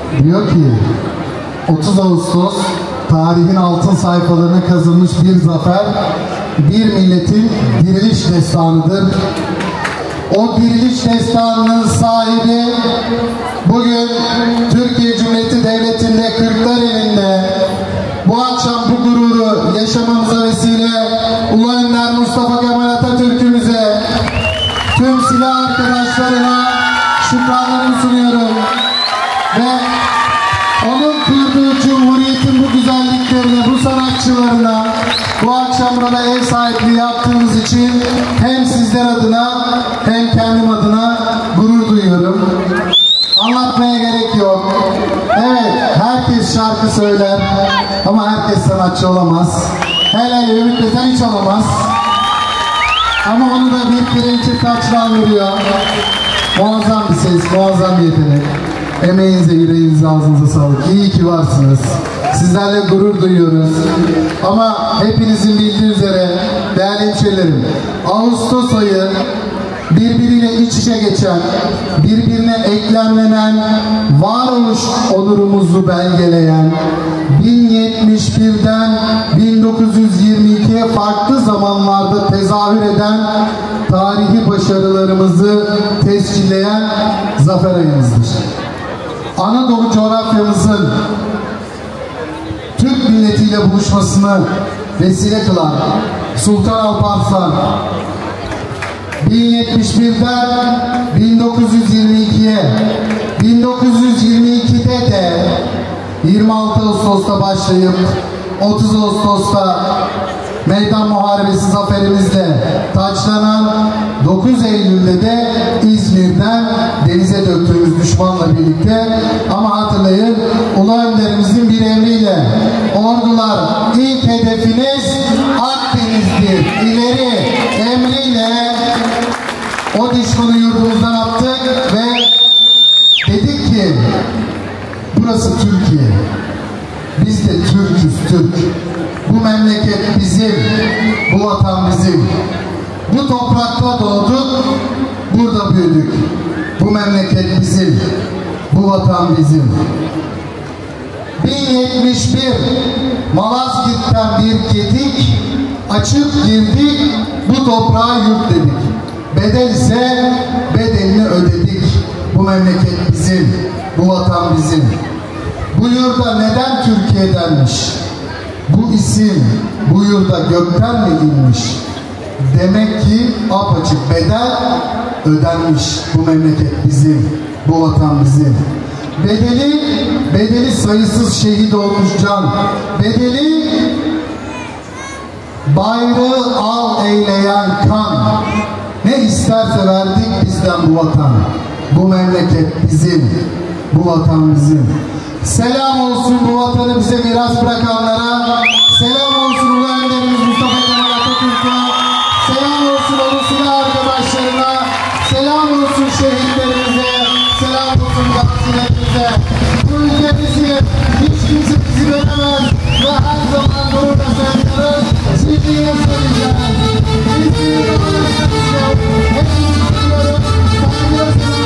Diyor ki 30 Ağustos tarihin altın sayfalarına kazınmış bir zafer, bir milletin diriliş destanıdır. O diriliş destanının sahibi bugün Türkiye Cumhuriyeti Devleti'nde Kürtler elinde. Bu akşam bu gururu yaşamamıza vesile Ulu Önder Mustafa Kemal Atatürk'ümüze, tüm silah arkadaşlarına şükranlarımı sunuyorum. Ve onun kurduğu Cumhuriyet'in bu güzelliklerine, bu sanatçılarına bu akşam burada ev sahipliği yaptığımız için hem sizler adına hem kendim adına gurur duyuyorum. Anlatmaya gerek yok. Evet, herkes şarkı söyler ama herkes sanatçı olamaz. Hele Ümit Besen hiç olamaz. Ama onu da bir pirinçli taçla anlıyor. Muazzam bir ses, muazzam bir yetenek. Emeğinize, yüreğinize, ağzınıza sağlık. İyi ki varsınız. Sizlerle gurur duyuyoruz. Ama hepinizin bildiği üzere değerli hemşehrilerim, Ağustos ayı birbiriyle iç içe geçen, birbirine eklemlenen, varoluş onurumuzu belgeleyen, 1071'den 1922'ye farklı zamanlarda tezahür eden tarihi başarılarımızı tescilleyen zafer ayımızdır. Anadolu coğrafyamızın Türk milletiyle buluşmasını vesile kılan Sultan Alparslan 1071'den 1922'ye, 1922'de de 26 Ağustos'ta başlayıp 30 Ağustos'ta Meydan Muharebesi zaferimizle taçlanan 9 Eylül'de de İzmir'den denize döktüğümüz düşmanla birlikte, ama hatırlayın, Ulu Önderimizin bir emriyle ordular ilk hedefiniz Akdeniz'dir, ileri emriyle o düşmanı yurdumuzdan attık ve dedik ki burası Türkiye, biz de Türk'üz, Türk. Bu memleket bizim, bu vatan bizim. Bu toprakta doğduk, burada büyüdük. Bu memleket bizim, bu vatan bizim. 1071 Malazgirt'ten bir gedik, açıp girdik, bu toprağa yurt dedik. Bedel ise bedelini ödedik. Bu memleket bizim, bu vatan bizim. Bu yurda neden Türkiye denmiş? Bu isim bu yurda gökten mi inmiş? Demek ki apaçık bedel ödenmiş. Bu memleket bizim, bu vatan bizim. Bedeli sayısız şehit olmuş can. Bedeli bayrağı al eyleyen kan. Ne isterse verdik bizden bu vatan. Bu memleket bizim, bu vatan bizim. Selam olsun bu vatanı bize miras bırakanlara. Selam olsun Ulu Önderimiz Mustafa Kemal Atatürk'e. Selam olsun onun silah arkadaşlarına. Selam olsun şehitlerimize. Selam olsun gazilerimize. Bu ülkemizi hiç kimse bizi veremez. Ve her zaman burada sayarız. Sizliğe söyleyeceğiz. Bizliğe söyleyeceğiz. Hepinizi biliyorum. Saygılar.